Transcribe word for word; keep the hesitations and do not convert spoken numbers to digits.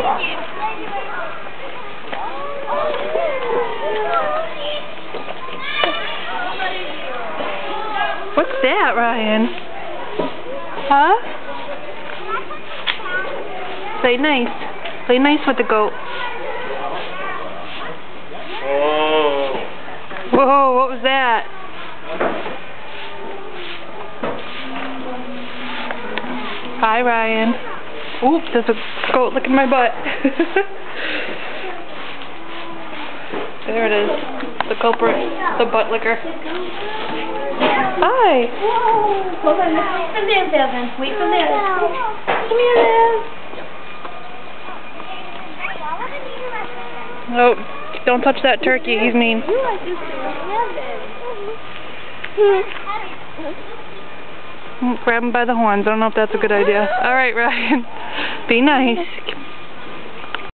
What's that, Ryan? Huh? Play nice. Play nice with the goat. Oh. Whoa, what was that? Hi, Ryan. Oop, there's a goat licking my butt. There it is. The culprit. The butt licker. Hi. Hold on, let's wait for Liz, Evan. Wait for Liz. Come here, Liz. Oh, don't touch that turkey. He's mean. Grab him by the horns. I don't know if that's a good idea. All right, Ryan. Be nice.